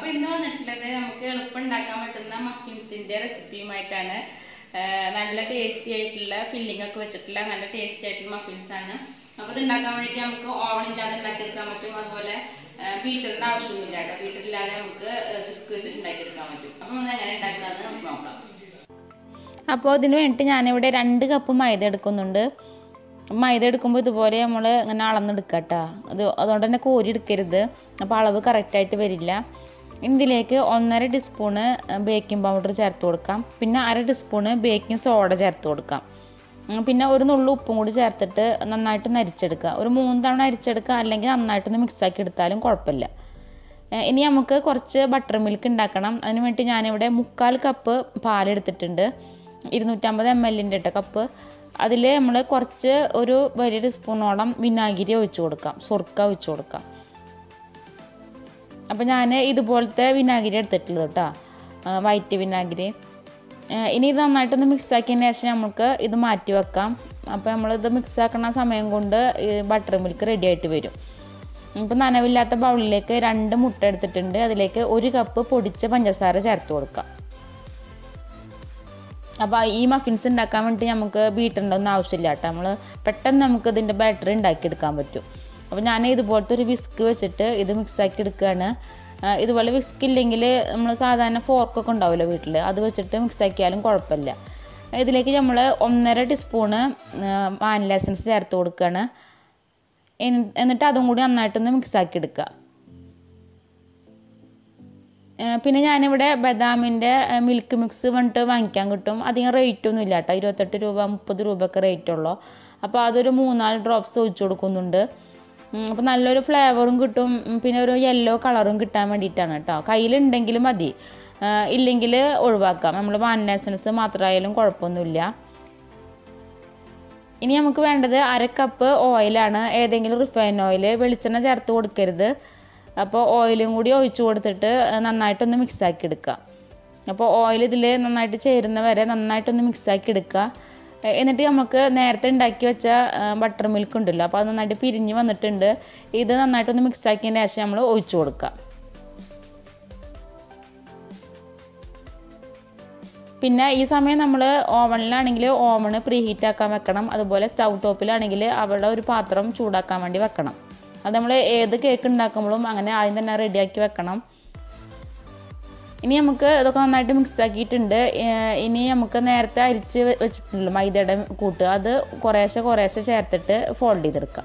അപ്പോൾ ഇന്ന് വന്നിട്ടുള്ളത് നമുക്ക് എളുപ്പം ഉണ്ടാക്കാൻ പറ്റുന്ന മഫിൻസിന്റെ റെസിപ്പിയുമായിട്ടാണ്. നല്ല ടേസ്റ്റി ആയിട്ടുള്ള ഫില്ലിംഗ് ഒക്കെ വെച്ചിട്ടുള്ള നല്ല ടേസ്റ്റി ആയിട്ടുള്ള മഫിൻസ് ആണ്. അപ്പോൾ ഇത് ഉണ്ടാക്കാൻ വേണ്ടിയിട്ട് നമുക്ക് ഓവൻ ഇല്ലാതെ ഉണ്ടാക്കിയെടുക്കാൻ പറ്റും. അതുപോലെ ബീറ്ററിന്റെ ആവശ്യമൊന്നുമില്ല കേട്ടോ. ബീറ്റർ ഇല്ലാതെ നമുക്ക് ബിസ്ക് വെച്ചിട്ട് ഉണ്ടാക്കിയെടുക്കാൻ പറ്റും. അപ്പോൾ നമ്മൾ എങ്ങനെ ഉണ്ടാക്കാമെന്ന് നമുക്ക് നോക്കാം. അപ്പോൾ ഇതിന് വേണ്ടിയിട്ട് ഞാനിവിടെ 2 കപ്പ് മൈദ എടുക്കുന്നുണ്ട്. മൈദ എടുക്കുമ്പോൾ ഇതുപോലെ നമ്മൾ ഇങ്ങനെ അളന്നെടുക്കുക കേട്ടോ. അതുകൊണ്ട് തന്നെ കോരി എടുക്കരുത്, അപ്പോൾ അളവ് കറക്റ്റായിട്ട് വരില്ല. ഇതിലേക്ക് 1.5 ടീസ്പൂണ് ബേക്കിംഗ് പൗഡർ ചേർത്ത് കൊടുക്കാം. പിന്നെ 1/2 ടീസ്പൂണ് ബേക്കിംഗ് സോഡ ചേർത്ത് കൊടുക്കാം. പിന്നെ ഒരു നുള്ളു ഉപ്പും കൂടി ചേർത്തിട്ട് നന്നായിട്ട് അരിച്ചെടുക്കുക. ഒരു 3 തവണ അരിച്ചെടുക്കുക, അല്ലെങ്കിൽ നന്നായിട്ടൊന്ന് മിക്സാക്കി എടുത്താലും കുഴപ്പമില്ല. ഇനി നമുക്ക് കുറച്ച് ബട്ടർ മിൽക്ക് ഉണ്ടാക്കണം. അതിന് വേണ്ടി ഞാനിവിടെ 3/4 കപ്പ് പാലെടുത്തിട്ടുണ്ട്. 250 ml cup. അതിൽ നമ്മൾ കുറച്ച് ഒരു വലിയ ടീസ്പൂണോളം വിനാഗിരി ഒഴിച്ച് കൊടുക്കാം, സുർക്ക ഒഴിച്ച് കൊടുക്കാം. അപ്പോൾ ഞാൻ ഇതുപോലത്തെ വിനാഗിരി എടുത്തിട്ടുള്ളത് കേട്ടോ, വൈറ്റ് വിനാഗിരി. ഇനി ഇത് നന്നായിട്ടൊന്ന് മിക്സാക്കിയതിന് ശേഷം നമുക്ക് ഇത് മാറ്റി വെക്കാം. അപ്പോൾ നമ്മളിത് മിക്സാക്കുന്ന സമയം കൊണ്ട് ബട്ടർ മിൽക്ക് റെഡി ആയിട്ട് വരും. ഇപ്പോൾ നനവില്ലാത്ത ബൗളിലേക്ക് 2 മുട്ട എടുത്തിട്ടുണ്ട്. അതിലേക്ക് 1 കപ്പ് പൊടിച്ച പഞ്ചസാര ചേർത്ത് കൊടുക്കാം. അപ്പോൾ ഈ മഫിൻസ് ഉണ്ടാക്കാൻ വേണ്ടി നമുക്ക് ബീറ്ററിൻ്റെ ഒന്നും ആവശ്യമില്ല കേട്ടോ. നമ്മൾ പെട്ടെന്ന് നമുക്ക് ഇതിൻ്റെ ബാറ്ററി ഉണ്ടാക്കിയെടുക്കാൻ പറ്റും. അപ്പോൾ ഞാൻ ഇതുപോലത്തെ ഒരു വിസ്ക് വെച്ചിട്ട് ഇത് മിക്സാക്കി എടുക്കുകയാണ്. ഇതുപോലെ വിസ്ക് ഇല്ലെങ്കിൽ നമ്മൾ സാധാരണ ഫോർക്കൊക്കെ ഉണ്ടാവുമല്ലോ വീട്ടിൽ, അത് വെച്ചിട്ട് മിക്സാക്കിയാലും കുഴപ്പമില്ല. ഇതിലേക്ക് നമ്മൾ 1.5 ടീസ്പൂണ് വാനില എസൻസ് ചേർത്ത് കൊടുക്കുകയാണ്. എന്നിട്ട് അതും കൂടി നന്നായിട്ടൊന്ന് മിക്സാക്കി എടുക്കുക. പിന്നെ ഞാനിവിടെ ബദാമിൻ്റെ മിൽക്ക് മിക്സ് പറഞ്ഞിട്ട് വാങ്ങിക്കാൻ കിട്ടും. അധികം റേറ്റൊന്നും ഇല്ല കേട്ടോ, 28 രൂപ 30 രൂപയൊക്കെ റേറ്റുള്ളൂ. അപ്പോൾ അതൊരു 3-4 ഡ്രോപ്സ് ഒഴിച്ച് കൊടുക്കുന്നുണ്ട്. അപ്പോൾ നല്ലൊരു ഫ്ലേവറും കിട്ടും, പിന്നെ ഒരു യെല്ലോ കളറും കിട്ടാൻ വേണ്ടിയിട്ടാണ് കേട്ടോ. കയ്യിലുണ്ടെങ്കിൽ മതി, ഇല്ലെങ്കിൽ ഒഴിവാക്കാം. നമ്മൾ വാനില എസൻസ് മാത്രമായാലും കുഴപ്പമൊന്നുമില്ല. ഇനി നമുക്ക് വേണ്ടത് 1/2 കപ്പ് ഓയിലാണ്. ഏതെങ്കിലും റിഫൈൻ ഓയിൽ, വെളിച്ചെണ്ണ ചേർത്ത് കൊടുക്കരുത്. അപ്പോൾ ഓയിലും കൂടി ഒഴിച്ച് കൊടുത്തിട്ട് നന്നായിട്ടൊന്ന് മിക്സാക്കി എടുക്കുക. അപ്പോൾ ഓയിൽ ഇതിൽ നന്നായിട്ട് ചേരുന്ന വരെ നന്നായിട്ടൊന്ന് മിക്സാക്കി എടുക്കുക. എന്നിട്ട് നമുക്ക് നേരത്തെ ഉണ്ടാക്കി വെച്ച ബട്ടർ മിൽക്ക് ഉണ്ടല്ലോ, അപ്പോൾ അത് നന്നായിട്ട് പിരിഞ്ഞ് വന്നിട്ടുണ്ട്. ഇത് നന്നായിട്ടൊന്ന് മിക്സാക്കിയതിന് ശേഷം നമ്മൾ ഒഴിച്ച് കൊടുക്കുക. പിന്നെ ഈ സമയം നമ്മൾ ഓവനിലാണെങ്കിൽ ഓവണ് പ്രീ ഹീറ്റ് ആക്കാൻ വെക്കണം. അതുപോലെ സ്റ്റൗ ടോപ്പിലാണെങ്കിൽ അവിടെ ഒരു പാത്രം ചൂടാക്കാൻ വേണ്ടി വെക്കണം. അത് നമ്മൾ ഏത് കേക്ക് ഉണ്ടാക്കുമ്പോഴും അങ്ങനെ ആദ്യം തന്നെ റെഡിയാക്കി വെക്കണം. ഇനി നമുക്ക് ഇതൊക്കെ നന്നായിട്ട് മിക്സ് ആക്കിയിട്ടുണ്ട്. ഇനി നമുക്ക് നേരത്തെ അരിച്ച് വെച്ചിട്ടുണ്ടല്ലോ മൈദയുടെ കൂട്ട്, അത് കുറേശ്ശെ ചേർത്തിട്ട് ഫോൾഡ് ചെയ്തെടുക്കാം.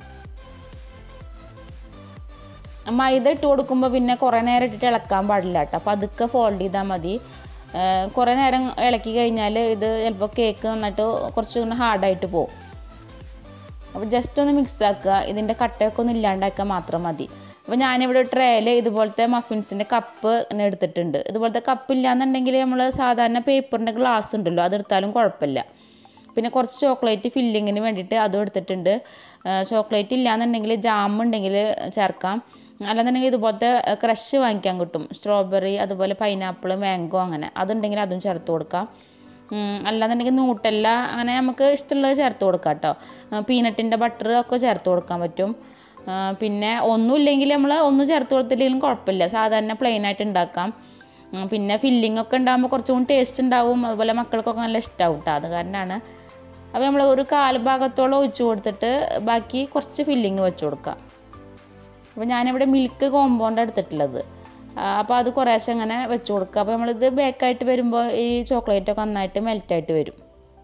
മൈദ ഇട്ട് കൊടുക്കുമ്പോൾ പിന്നെ കുറേ നേരം ഇട്ടിട്ട് ഇളക്കാൻ പാടില്ല കേട്ടോ. അപ്പോൾ അതൊക്കെ ഫോൾഡ് ചെയ്താൽ മതി. കുറേ നേരം ഇളക്കി കഴിഞ്ഞാൽ ഇത് ചിലപ്പോൾ കേക്ക് നന്നായിട്ട് കുറച്ചുകൂടി ഹാർഡായിട്ട് പോകും. അപ്പോൾ ജസ്റ്റ് ഒന്ന് മിക്സ് ആക്കുക. ഇതിൻ്റെ കട്ടയൊക്കെ ഒന്ന് ഇല്ലാണ്ടാക്കാൻ മാത്രം മതി. അപ്പോൾ ഞാനിവിടെ ട്രേയിൽ ഇതുപോലത്തെ മഫിൻസിൻ്റെ കപ്പ് എടുത്തിട്ടുണ്ട്. ഇതുപോലത്തെ കപ്പ് ഇല്ലയെന്നുണ്ടെങ്കിൽ നമ്മൾ സാധാരണ പേപ്പറിൻ്റെ ഗ്ലാസ് ഉണ്ടല്ലോ, അതെടുത്താലും കുഴപ്പമില്ല. പിന്നെ കുറച്ച് ചോക്ലേറ്റ് ഫില്ലിങ്ങിന് വേണ്ടിയിട്ട് അതും എടുത്തിട്ടുണ്ട്. ചോക്ലേറ്റ് ഇല്ലയെന്നുണ്ടെങ്കിൽ ജാം ഉണ്ടെങ്കിൽ ചേർക്കാം. അല്ലാന്നുണ്ടെങ്കിൽ ഇതുപോലത്തെ ക്രഷ് വാങ്ങിക്കാൻ കിട്ടും, സ്ട്രോബെറി, അതുപോലെ പൈനാപ്പിൾ, മാംഗോ, അങ്ങനെ അതുണ്ടെങ്കിൽ അതും ചേർത്ത് കൊടുക്കാം. അല്ലാന്നുണ്ടെങ്കിൽ നൂട്ടല്ല, അങ്ങനെ നമുക്ക് ഇഷ്ടമുള്ളത് ചേർത്ത് കൊടുക്കാം കേട്ടോ. പീനട്ടിൻ്റെ ബട്ടർ ഒക്കെ ചേർത്ത് കൊടുക്കാൻ പറ്റും. പിന്നെ ഒന്നുമില്ലെങ്കിൽ നമ്മൾ ഒന്നും ചേർത്ത് കൊടുത്തില്ലെങ്കിലും കുഴപ്പമില്ല, സാധാരണ പ്ലെയിനായിട്ട് ഉണ്ടാക്കാം. പിന്നെ ഫില്ലിംഗ് ഒക്കെ ഉണ്ടാകുമ്പോൾ കുറച്ചും കൂടി ടേസ്റ്റ് ഉണ്ടാവും. അതുപോലെ മക്കൾക്കൊക്കെ നല്ല ഇഷ്ടമാവും കേട്ടോ, അത് കാരണമാണ്. അപ്പോൾ നമ്മൾ ഒരു 1/4 ഭാഗത്തോളം ഒഴിച്ച് കൊടുത്തിട്ട് ബാക്കി കുറച്ച് ഫില്ലിങ് വെച്ച് കൊടുക്കാം. അപ്പോൾ ഞാനിവിടെ മിൽക്ക് കോമ്പൗണ്ട് എടുത്തിട്ടുള്ളത്, അപ്പോൾ അത് കുറേശ്ശെ അങ്ങനെ വെച്ച് കൊടുക്കുക. അപ്പോൾ നമ്മളിത് ബേക്കായിട്ട് വരുമ്പോൾ ഈ ചോക്ലേറ്റൊക്കെ നന്നായിട്ട് മെൽറ്റായിട്ട് വരും.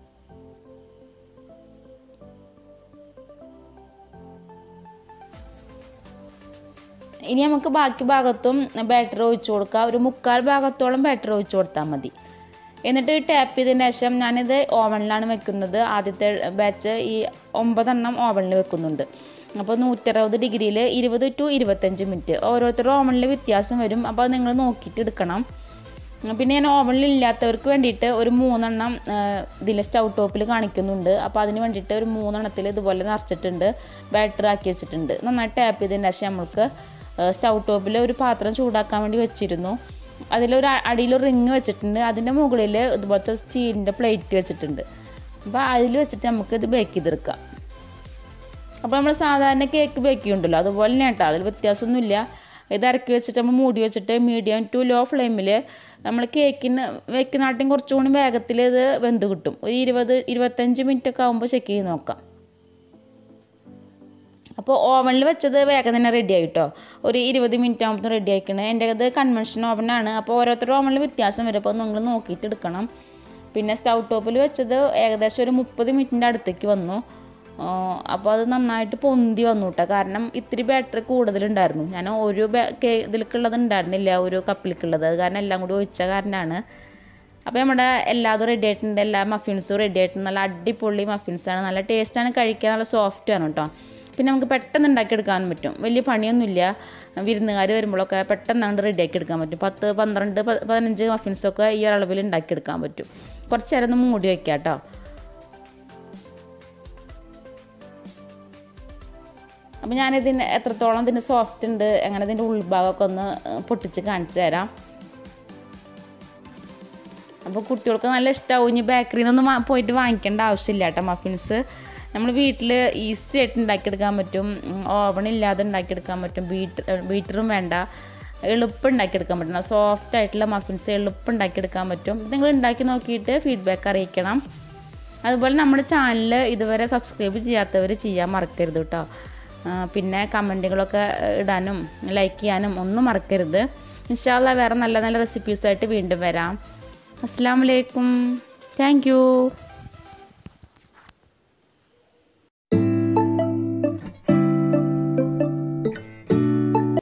ഇനി നമുക്ക് ബാക്കി ഭാഗത്തും ബാറ്റർ ഒഴിച്ച് കൊടുക്കുക. ഒരു 3/4 ഭാഗത്തോളം ബാറ്റർ ഒഴിച്ച് കൊടുത്താൽ മതി. എന്നിട്ട് ടാപ്പ് ചെയ്തതിന് ശേഷം ഞാനിത് ഓവനിലാണ് വെക്കുന്നത്. ആദ്യത്തെ ബാച്ച് ഈ 9 എണ്ണം ഓവനിൽ വെക്കുന്നുണ്ട്. അപ്പോൾ 160 ഡിഗ്രിയിൽ 20 to 25 മിനിറ്റ്. ഓരോരുത്തരുടെ ഓവനിൽ വ്യത്യാസം വരും, അപ്പോൾ അത് നിങ്ങൾ നോക്കിയിട്ട് എടുക്കണം. പിന്നെ ഞാൻ ഓവനിൽ ഇല്ലാത്തവർക്ക് വേണ്ടിയിട്ട് ഒരു 3 എണ്ണം ഇതിൽ സ്റ്റൗ ടോപ്പിൽ കാണിക്കുന്നുണ്ട്. അപ്പോൾ അതിന് വേണ്ടിയിട്ട് ഒരു 3 എണ്ണത്തിൽ ഇതുപോലെ നിറച്ചിട്ടുണ്ട്, ബാറ്റർ ആക്കി വെച്ചിട്ടുണ്ട്. നന്നായിട്ട് ടാപ്പ് ചെയ്തതിന് ശേഷം നമുക്ക് സ്റ്റൗ ടോപ്പിൽ ഒരു പാത്രം ചൂടാക്കാൻ വേണ്ടി വെച്ചിരുന്നു. അതിലൊരു അടിയിൽ റിങ് വെച്ചിട്ടുണ്ട്. അതിൻ്റെ മുകളിൽ ഇതുപോലത്തെ സ്റ്റീലിൻ്റെ പ്ലേറ്റ് വെച്ചിട്ടുണ്ട്. അപ്പോൾ അതിൽ വെച്ചിട്ട് നമുക്ക് ഇത് ബേക്ക് ചെയ്തെടുക്കാം. അപ്പോൾ നമ്മൾ സാധാരണ കേക്ക് ബേക്ക് ചെയ്യുന്നുണ്ടല്ലോ അതുപോലെ തന്നെ കേട്ടോ, അതിൽ വ്യത്യാസമൊന്നുമില്ല. ഇത് ഇറക്കി വെച്ചിട്ട് നമ്മൾ മൂടി വെച്ചിട്ട് മീഡിയം ടു ലോ ഫ്ലെയിമിൽ നമ്മൾ കേക്കിന് വെക്കുന്നാട്ടിയും കുറച്ചുകൂടി വേഗത്തിൽ ഇത് വെന്ത് കിട്ടും. ഒരു 20-25 മിനിറ്റ് ഒക്കെ ആകുമ്പോൾ ചെക്ക് ചെയ്ത് നോക്കാം. അപ്പോൾ ഓവനിൽ വെച്ചത് വേഗം തന്നെ റെഡി ആയിട്ടോ. ഒരു 20 മിനിറ്റ് ആകുമ്പോൾ റെഡി ആയിക്കണേ. എൻ്റെ അത് കൺവെൻഷൻ ഓവനാണ്. അപ്പോൾ ഓരോരുത്തരുടെ ഓവനിൽ വ്യത്യാസം വരും. അപ്പോൾ നിങ്ങൾ നോക്കിയിട്ട് എടുക്കണം. പിന്നെ സ്റ്റൗ ടോപ്പിൽ വെച്ചത് ഏകദേശം ഒരു 30 മിനിറ്റിൻ്റെ അടുത്തേക്ക് വന്നു. അപ്പോൾ അത് നന്നായിട്ട് പൊന്തി വന്നു കേട്ടോ. കാരണം ഇത്തിരി ബാറ്ററി കൂടുതലുണ്ടായിരുന്നു. ഞാൻ ഒരു ഇതിലേക്കുള്ളത് ഉണ്ടായിരുന്നില്ല, ഒരു കപ്പിലേക്കുള്ളത്. അത് കാരണം എല്ലാം കൂടി ഒഴിച്ച കാരണമാണ്. അപ്പോൾ നമ്മുടെ എല്ലാതും റെഡി ആയിട്ടുണ്ട്. എല്ലാ മഫിൻസും റെഡി ആയിട്ടുണ്ട്. നല്ല അടിപൊളി മഫിൻസാണ്. നല്ല ടേസ്റ്റാണ്, കഴിക്കാൻ നല്ല സോഫ്റ്റാണ് കേട്ടോ. പിന്നെ നമുക്ക് പെട്ടെന്ന് ഉണ്ടാക്കിയെടുക്കാൻ പറ്റും. വലിയ പണിയൊന്നുമില്ല. വിരുന്നുകാർ വരുമ്പോഴൊക്കെ പെട്ടെന്ന് അങ്ങോട്ട് റെഡിയാക്കി എടുക്കാൻ പറ്റും. 10, 12, 15 മഫിൻസൊക്കെ ഈ അളവിൽ ഉണ്ടാക്കിയെടുക്കാൻ പറ്റും. കുറച്ച് നേരം ഒന്ന് മൂടി വയ്ക്കാം കേട്ടോ. അപ്പോൾ ഞാനിതിന് എത്രത്തോളം ഇതിന് സോഫ്റ്റ് ഉണ്ട്, അങ്ങനെ ഇതിൻ്റെ ഉൾഭാഗമൊക്കെ ഒന്ന് പൊട്ടിച്ച് കാണിച്ചു തരാം. അപ്പോൾ കുട്ടികൾക്ക് നല്ല ഇഷ്ടമാവും. ഇനി ബേക്കറിയിൽ നിന്നൊന്നും പോയിട്ട് വാങ്ങിക്കേണ്ട ആവശ്യമില്ല കേട്ടോ. മഫിൻസ് നമ്മൾ വീട്ടിൽ ഈസി ആയിട്ട് ഉണ്ടാക്കിയെടുക്കാൻ പറ്റും. ഓവണില്ലാതെ ഉണ്ടാക്കിയെടുക്കാൻ പറ്റും. ബീറ്ററും വേണ്ട, എളുപ്പം ഉണ്ടാക്കിയെടുക്കാൻ പറ്റും. സോഫ്റ്റ് ആയിട്ടുള്ള മഫിൻസ് എളുപ്പം ഉണ്ടാക്കിയെടുക്കാൻ പറ്റും. നിങ്ങൾ ഉണ്ടാക്കി നോക്കിയിട്ട് ഫീഡ്ബാക്ക് അറിയിക്കണം. അതുപോലെ നമ്മുടെ ചാനൽ ഇതുവരെ സബ്സ്ക്രൈബ് ചെയ്യാത്തവർ ചെയ്യാൻ മറക്കരുത് കേട്ടോ. പിന്നെ കമൻറ്റുകളൊക്കെ ഇടാനും ലൈക്ക് ചെയ്യാനും ഒന്നും മറക്കരുത്. ഇൻഷാ അല്ലാഹ് വേറെ നല്ല നല്ല റെസിപ്പീസായിട്ട് വീണ്ടും വരാം. അസ്സലാമു അലൈക്കും. Thank U.